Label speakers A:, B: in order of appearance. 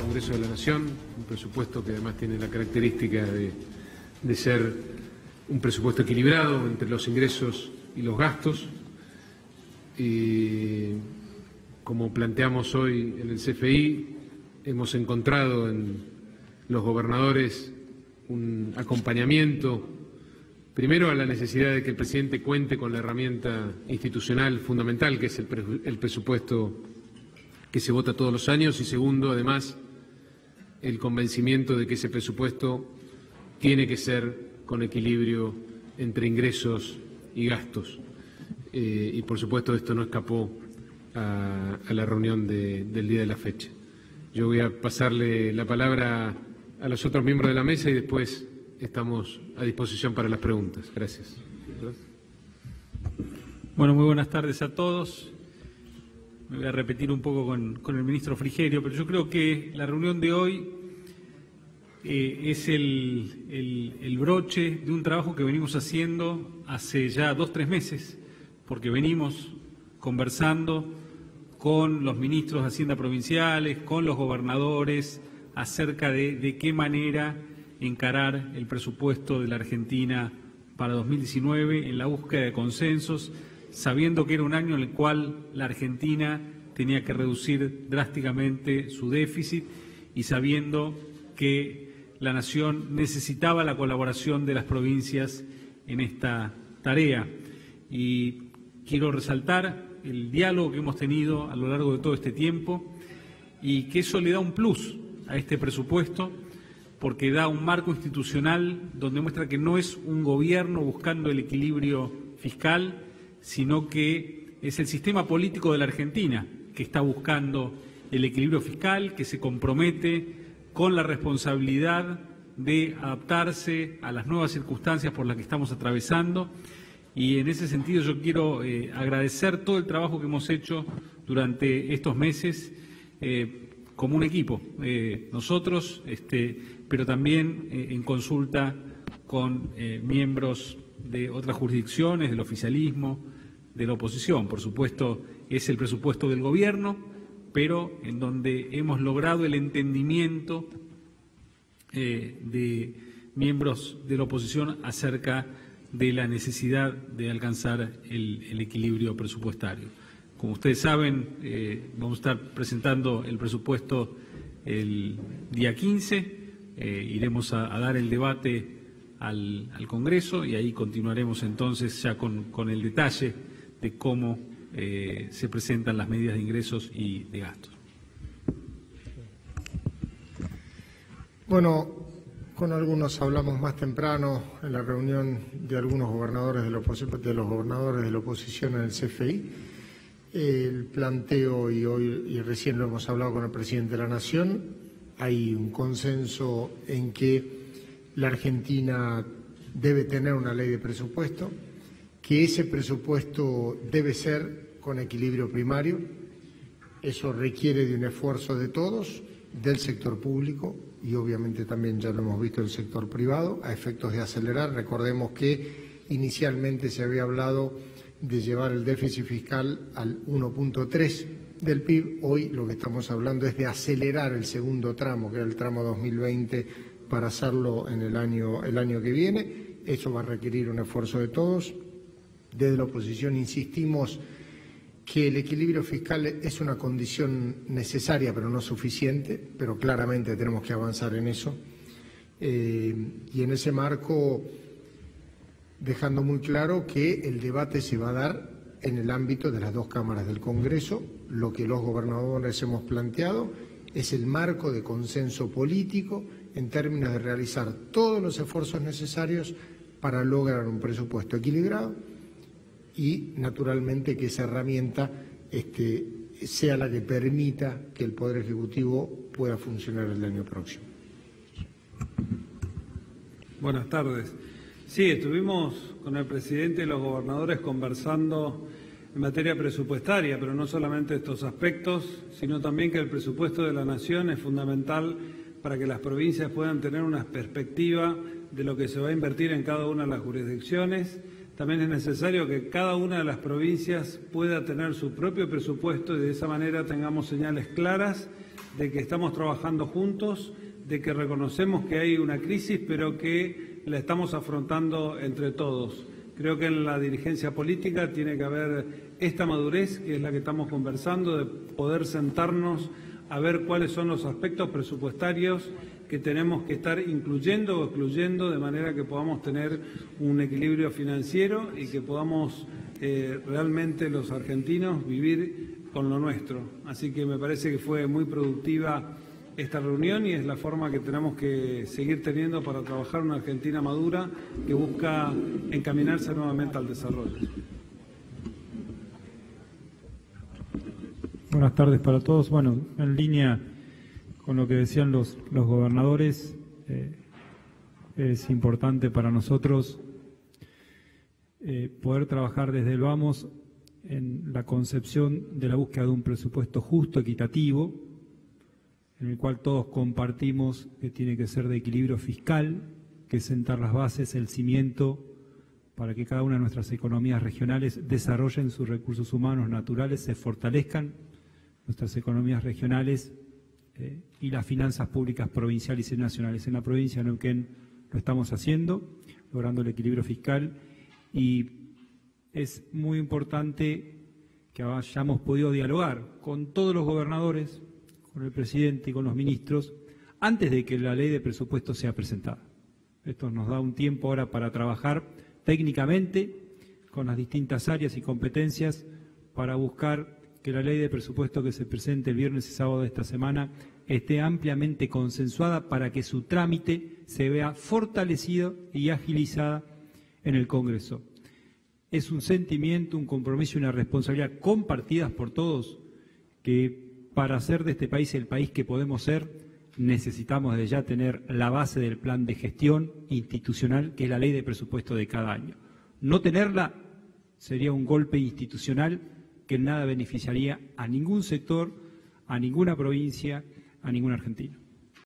A: Congreso de la Nación, un presupuesto que además tiene la característica de ser un presupuesto equilibrado entre los ingresos y los gastos. Y como planteamos hoy en el CFI, hemos encontrado en los gobernadores un acompañamiento, primero a la necesidad de que el presidente cuente con la herramienta institucional fundamental, que es el presupuesto que se vota todos los años, y segundo, además, el convencimiento de que ese presupuesto tiene que ser con equilibrio entre ingresos y gastos. Y por supuesto esto no escapó a la reunión del día de la fecha. Yo voy a pasarle la palabra a los otros miembros de la mesa y después estamos a disposición para las preguntas. Gracias.
B: Bueno, muy buenas tardes a todos. Me voy a repetir un poco con el ministro Frigerio, pero yo creo que la reunión de hoy es el broche de un trabajo que venimos haciendo hace ya 2 o 3 meses, porque venimos conversando con los ministros de Hacienda provinciales, con los gobernadores, acerca de qué manera encarar el presupuesto de la Argentina para 2019 en la búsqueda de consensos, sabiendo que era un año en el cual la Argentina tenía que reducir drásticamente su déficit y sabiendo que la Nación necesitaba la colaboración de las provincias en esta tarea. Y quiero resaltar el diálogo que hemos tenido a lo largo de todo este tiempo y que eso le da un plus a este presupuesto porque da un marco institucional donde muestra que no es un gobierno buscando el equilibrio fiscal, sino que es el sistema político de la Argentina que está buscando el equilibrio fiscal, que se compromete con la responsabilidad de adaptarse a las nuevas circunstancias por las que estamos atravesando. Y en ese sentido yo quiero agradecer todo el trabajo que hemos hecho durante estos meses como un equipo, nosotros, pero también en consulta con miembros de otras jurisdicciones, del oficialismo, de la oposición. Por supuesto, es el presupuesto del gobierno, pero en donde hemos logrado el entendimiento de miembros de la oposición acerca de la necesidad de alcanzar el equilibrio presupuestario. Como ustedes saben, vamos a estar presentando el presupuesto el día 15, iremos a dar el debate al Congreso y ahí continuaremos entonces ya con el detalle de cómo se presentan las medidas de ingresos y de gastos.
C: Bueno, con algunos hablamos más temprano en la reunión de algunos gobernadores de los gobernadores de la oposición en el CFI. El planteo, y recién lo hemos hablado con el presidente de la Nación, hay un consenso en que la Argentina debe tener una ley de presupuesto, que ese presupuesto debe ser con equilibrio primario. Eso requiere de un esfuerzo de todos, del sector público y obviamente también ya lo hemos visto el sector privado, a efectos de acelerar. Recordemos que inicialmente se había hablado de llevar el déficit fiscal al 1.3 del PIB. Hoy lo que estamos hablando es de acelerar el segundo tramo, que era el tramo 2020, para hacerlo en el año que viene. Eso va a requerir un esfuerzo de todos. Desde la oposición insistimos que el equilibrio fiscal es una condición necesaria pero no suficiente, pero claramente tenemos que avanzar en eso. Y en ese marco, dejando muy claro que el debate se va a dar en el ámbito de las 2 cámaras del Congreso. Lo que los gobernadores hemos planteado es el marco de consenso político en términos de realizar todos los esfuerzos necesarios para lograr un presupuesto equilibrado y, naturalmente, que esa herramienta sea la que permita que el Poder Ejecutivo pueda funcionar el año próximo.
D: Buenas tardes. Sí, estuvimos con el presidente y los gobernadores conversando en materia presupuestaria, pero no solamente estos aspectos, sino también que el presupuesto de la Nación es fundamental para que las provincias puedan tener una perspectiva de lo que se va a invertir en cada una de las jurisdicciones. También es necesario que cada una de las provincias pueda tener su propio presupuesto y de esa manera tengamos señales claras de que estamos trabajando juntos, de que reconocemos que hay una crisis, pero que la estamos afrontando entre todos. Creo que en la dirigencia política tiene que haber esta madurez, que es la que estamos conversando, de poder sentarnos a ver cuáles son los aspectos presupuestarios que tenemos que estar incluyendo o excluyendo, de manera que podamos tener un equilibrio financiero y que podamos realmente los argentinos vivir con lo nuestro. Así que me parece que fue muy productiva esta reunión y es la forma que tenemos que seguir teniendo para trabajar una Argentina madura que busca encaminarse nuevamente al desarrollo.
E: Buenas tardes para todos. Bueno, en línea con lo que decían los gobernadores, es importante para nosotros poder trabajar desde el vamos en la concepción de la búsqueda de un presupuesto justo, equitativo, en el cual todos compartimos que tiene que ser de equilibrio fiscal, que es sentar las bases, el cimiento, para que cada una de nuestras economías regionales desarrollen sus recursos humanos naturales, se fortalezcan nuestras economías regionales y las finanzas públicas provinciales y nacionales. En la provincia de Neuquén lo estamos haciendo, logrando el equilibrio fiscal, y es muy importante que hayamos podido dialogar con todos los gobernadores, con el presidente y con los ministros, antes de que la ley de presupuesto sea presentada. Esto nos da un tiempo ahora para trabajar técnicamente con las distintas áreas y competencias para buscar que la ley de presupuesto que se presente el viernes y sábado de esta semana esté ampliamente consensuada para que su trámite se vea fortalecido y agilizada en el Congreso. Es un sentimiento, un compromiso y una responsabilidad compartidas por todos que para hacer de este país el país que podemos ser, necesitamos desde ya tener la base del plan de gestión institucional, que es la ley de presupuesto de cada año. No tenerla sería un golpe institucional que en nada beneficiaría a ningún sector, a ninguna provincia, a ningún argentino.